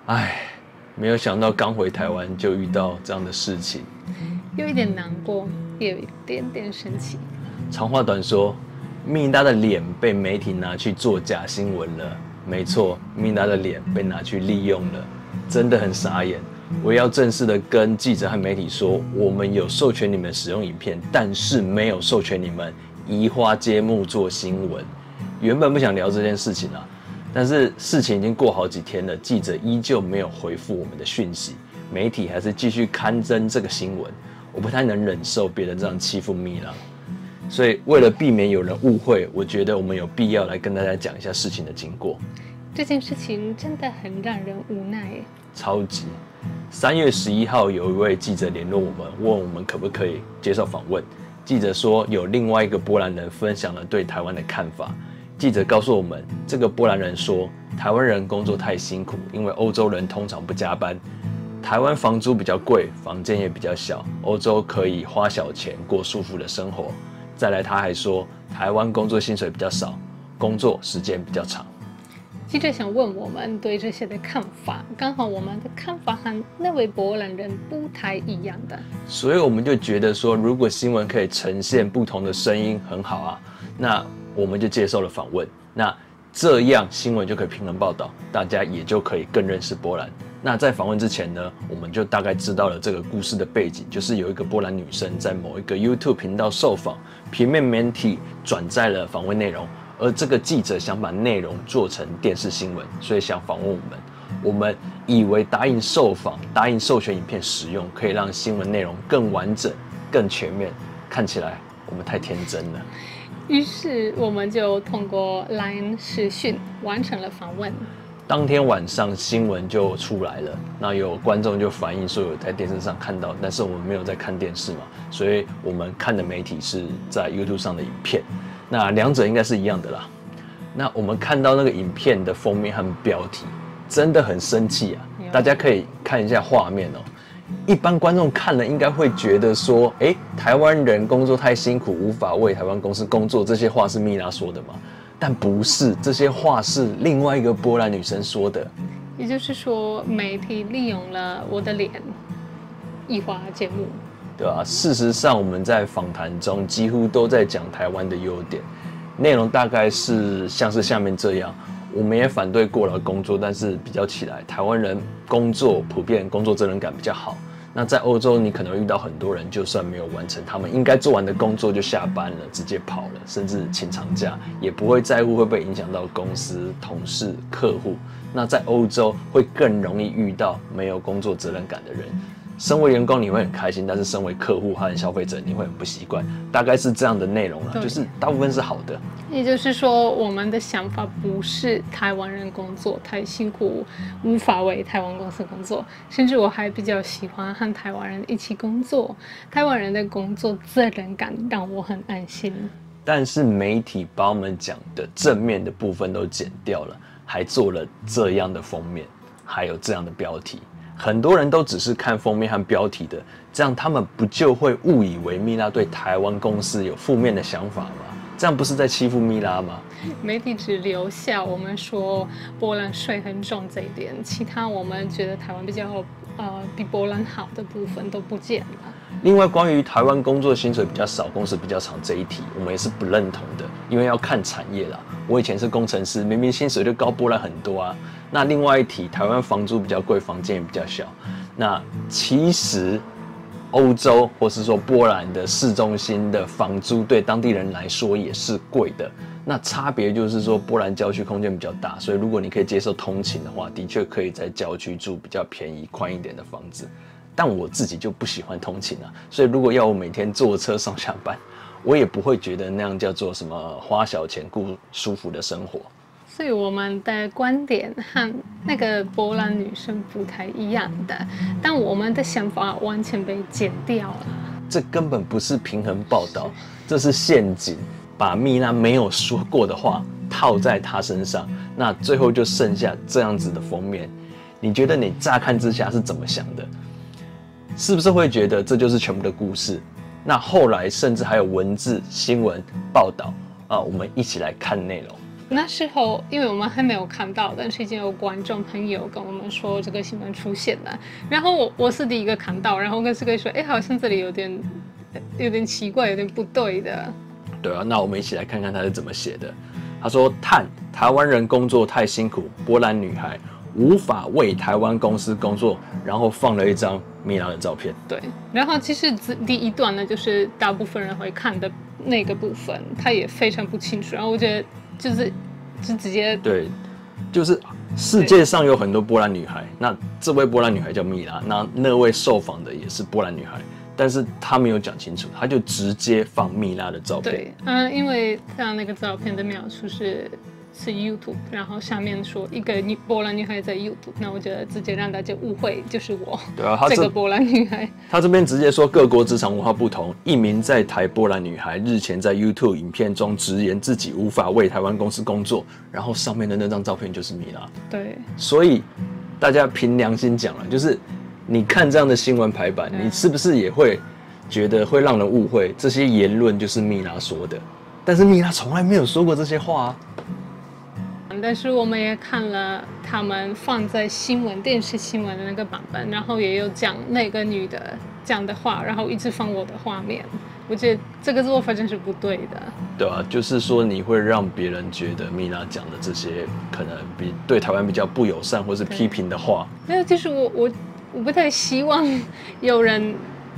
唉，没有想到刚回台湾就遇到这样的事情， 有一点难过，也有一点点生气。 长话短说，密达的脸被媒体拿去做假新闻了。没错，密达的脸被拿去利用了，真的很傻眼。我也要正式的跟记者和媒体说，我们有授权你们使用影片，但是没有授权你们移花接木做新闻。原本不想聊这件事情啊，但是事情已经过好几天了，记者依旧没有回复我们的讯息，媒体还是继续刊登这个新闻。我不太能忍受别人这样欺负蜜浪，所以为了避免有人误会，我觉得我们有必要来跟大家讲一下事情的经过。 这件事情真的很让人无奈耶。 超级。3月11号，有一位记者联络我们，问我们可不可以接受访问。记者说有另外一个波兰人分享了对台湾的看法。记者告诉我们，这个波兰人说，台湾人工作太辛苦，因为欧洲人通常不加班。台湾房租比较贵，房间也比较小，欧洲可以花小钱过舒服的生活。再来，他还说，台湾工作薪水比较少，工作时间比较长。 记者想问我们对这些的看法，刚好我们的看法和那位波兰人不太一样的， 所以我们就觉得说，如果新闻可以呈现不同的声音，很好啊。那我们就接受了访问，那这样新闻就可以平衡报道，大家也就可以更认识波兰。那在访问之前呢，我们就大概知道了这个故事的背景，就是有一个波兰女生在某一个 YouTube 频道受访，平面媒体转载了访问内容。而这个记者想把内容做成电视新闻，所以想访问我们。我们以为答应受访、答应授权影片使用，可以让新闻内容更完整、更全面。看起来我们太天真了。 于是我们就通过 LINE 视讯完成了访问。 当天晚上新闻就出来了，那有观众就反映说有在电视上看到，但是我们没有在看电视嘛，所以我们看的媒体是在 YouTube 上的影片。那两者应该是一样的啦。那我们看到那个影片的封面和标题，真的很生气啊！大家可以看一下画面哦。一般观众看了应该会觉得说，台湾人工作太辛苦，无法为台湾公司工作，这些话是蜜拉说的吗？但不是，这些话是另外一个波兰女生说的。 也就是说，媒体利用了我的脸，移花接木。 对啊，事实上我们在访谈中几乎都在讲台湾的优点，内容大概是像是下面这样。我们也反对过劳工作，但是比较起来，台湾人工作普遍工作责任感比较好。那在欧洲，你可能遇到很多人，就算没有完成他们应该做完的工作就下班了，直接跑了，甚至请长假，也不会在乎会不会影响到公司、同事、客户。那在欧洲会更容易遇到没有工作责任感的人。身为员工你会很开心，但是身为客户和消费者你会很不习惯，大概是这样的内容了，就是大部分是好的。 也就是说，我们的想法不是台湾人工作太辛苦，无法为台湾公司工作，甚至我还比较喜欢和台湾人一起工作。台湾人的工作责任感让我很安心。 但是媒体把我们讲的正面的部分都剪掉了，还做了这样的封面，还有这样的标题。很多人都只是看封面和标题的，这样他们不就会误以为蜜拉对台湾公司有负面的想法吗？这样不是在欺负蜜拉吗？ 媒体只留下我们说波兰税很重这一点，其他我们觉得台湾比波兰好的部分都不见了。 另外，关于台湾工作薪水比较少、工时比较长这一题，我们也是不认同的，因为要看产业啦。我以前是工程师，明明薪水就高波兰很多啊。那另外一题，台湾房租比较贵，房间也比较小。那其实欧洲或是说波兰的市中心的房租对当地人来说也是贵的。那差别就是说，波兰郊区空间比较大，所以如果你可以接受通勤的话，的确可以在郊区住比较便宜、宽一点的房子。但我自己就不喜欢通勤啊，所以如果要我每天坐车上下班，我也不会觉得那样叫做什么花小钱过舒服的生活。 所以我们的观点和那个波兰女生不太一样的，但我们的想法完全被剪掉了。 这根本不是平衡报道，这是陷阱，把蜜拉没有说过的话套在她身上，那最后就剩下这样子的封面。你觉得你乍看之下是怎么想的？是不是会觉得这就是全部的故事？那后来甚至还有文字、新闻报道啊，我们一起来看内容。 那时候因为我们还没有看到，但是已经有观众朋友跟我们说这个新闻出现了，然后我是第一个看到，然后跟这个说，哎，好像这里有点奇怪，有点不对的。 对啊，那我们一起来看看他是怎么写的。他说：台湾人工作太辛苦，波兰女孩无法为台湾公司工作，然后放了一张米拉的照片。 对，然后其实第一段呢，就是大部分人会看的那个部分，他也非常不清楚。然后我觉得就直接对，就是世界上有很多波兰女孩，那这位波兰女孩叫米拉，那位受访的也是波兰女孩。但是他没有讲清楚，他就直接放米拉的照片。 对，因为像那个照片的描述是 YouTube， 然后下面说一个波兰女孩在 YouTube， 那我觉得直接让大家误会就是我。 对啊， 这个波兰女孩。他这边直接说各国职场文化不同，一名在台波兰女孩日前在 YouTube 影片中直言自己无法为台湾公司工作，然后上面的那张照片就是米拉。 对， 所以大家凭良心讲了，就是。你看这样的新闻排版，你是不是也会觉得会让人误会这些言论就是蜜拉说的？但是蜜拉从来没有说过这些话啊。 但是我们也看了他们放在电视新闻的那个版本，然后也有讲那个女的讲的话，然后一直放我的画面。我觉得这个做法真是不对的。 对啊，就是说你会让别人觉得蜜拉讲的这些可能对台湾比较不友善或是批评的话。 那就是我不太希望有人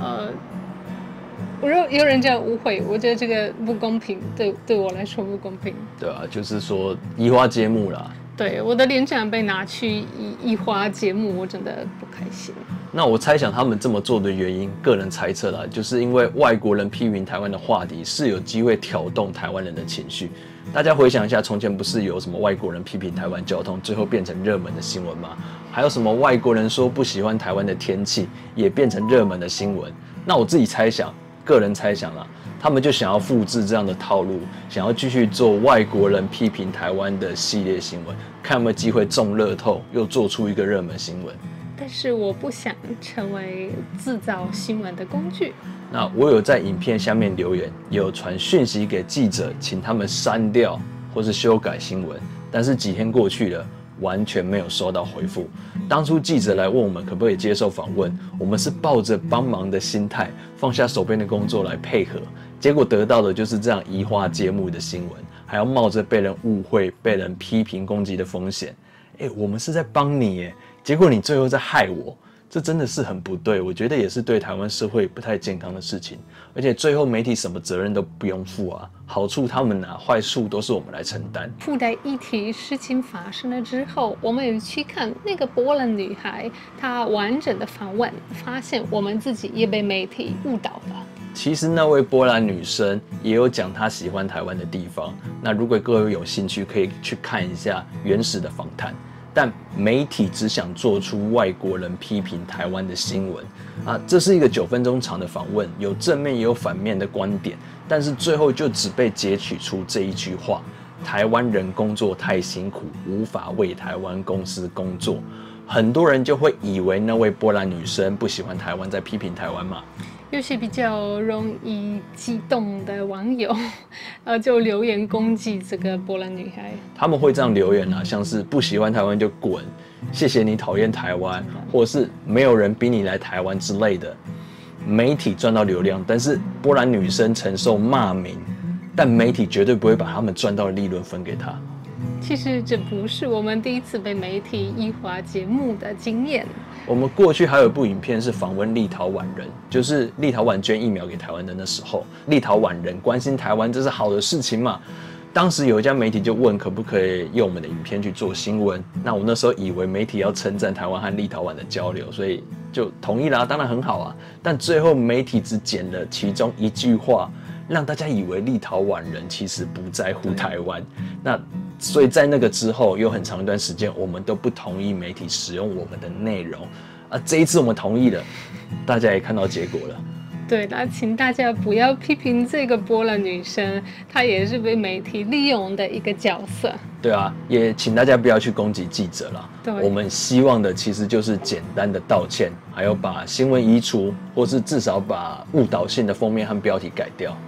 有人这样误会，我觉得这个不公平，对我来说不公平。 对啊，就是说移花接木啦。 对，我的脸这样被拿去移花接木，我真的不开心。 那我猜想他们这么做的原因，个人猜测啦，就是因为外国人批评台湾的话题是有机会挑动台湾人的情绪。大家回想一下，从前不是有什么外国人批评台湾交通，最后变成热门的新闻吗？还有什么外国人说不喜欢台湾的天气，也变成热门的新闻。那我自己猜想，个人猜想啦，他们就想要复制这样的套路，想要继续做外国人批评台湾的系列新闻，看有没有机会中乐透，又做出一个热门新闻。 但是我不想成为制造新闻的工具。 那我有在影片下面留言，也有传讯息给记者，请他们删掉或是修改新闻，但是几天过去了，完全没有收到回复。当初记者来问我们可不可以接受访问，我们是抱着帮忙的心态，放下手边的工作来配合，结果得到的就是这样移花接木的新闻，还要冒着被人误会、被人批评攻击的风险。我们是在帮你耶，结果你最后在害我，这真的是很不对，我觉得也是对台湾社会不太健康的事情。而且最后媒体什么责任都不用负啊，好处他们拿，坏处都是我们来承担。 附带一提，事情发生了之后，我们有去看那个波兰女孩她完整的访问，发现我们自己也被媒体误导了。 其实那位波兰女生也有讲她喜欢台湾的地方，那如果各位有兴趣，可以去看一下原始的访谈。但媒体只想做出外国人批评台湾的新闻啊，这是一个9分钟长的访问，有正面也有反面的观点，但是最后就只被截取出这一句话：台湾人工作太辛苦，无法为台湾公司工作。很多人就会以为那位波兰女生不喜欢台湾，在批评台湾嘛。 有些比较容易激动的网友，就留言攻击这个波兰女孩。 他们会这样留言啊，像是不喜欢台湾就滚，谢谢你讨厌台湾，或者是没有人逼你来台湾之类的。媒体赚到流量，但是波兰女生承受骂名，但媒体绝对不会把他们赚到的利润分给她。 其实这不是我们第一次被媒体移花接木的经验。 我们过去还有一部影片是访问立陶宛人，就是立陶宛捐疫苗给台湾的那时候，立陶宛人关心台湾，这是好的事情嘛？当时有一家媒体就问可不可以用我们的影片去做新闻，那我那时候以为媒体要称赞台湾和立陶宛的交流，所以就同意啦，当然很好啊。但最后媒体只剪了其中一句话，让大家以为立陶宛人其实不在乎台湾。那所以在那个之后，有很长一段时间，我们都不同意媒体使用我们的内容啊。这一次我们同意了，大家也看到结果了。 对，那请大家不要批评这个波兰女生，她也是被媒体利用的一个角色。 对啊，也请大家不要去攻击记者啦。 对， 我们希望的其实就是简单的道歉，还有把新闻移除，或是至少把误导性的封面和标题改掉。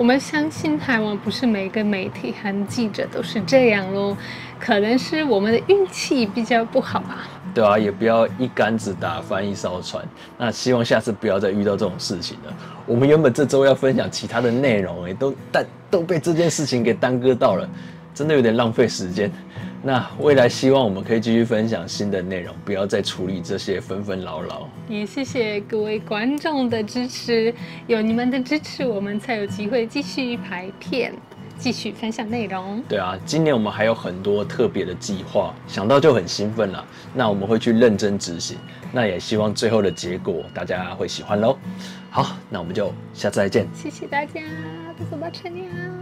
我们相信台湾不是每个媒体和记者都是这样咯，可能是我们的运气比较不好吧。 对啊，也不要一竿子打翻一艘船。那希望下次不要再遇到这种事情了。我们原本这周要分享其他的内容，但都被这件事情给耽搁到了，真的有点浪费时间。那未来希望我们可以继续分享新的内容，不要再处理这些纷纷扰扰。 也谢谢各位观众的支持，有你们的支持，我们才有机会继续拍片，继续分享内容。 对啊，今年我们还有很多特别的计划，想到就很兴奋啦。那我们会去认真执行，那也希望最后的结果大家会喜欢咯。好，那我们就下次再见。 谢谢大家，拜拜，陈呀。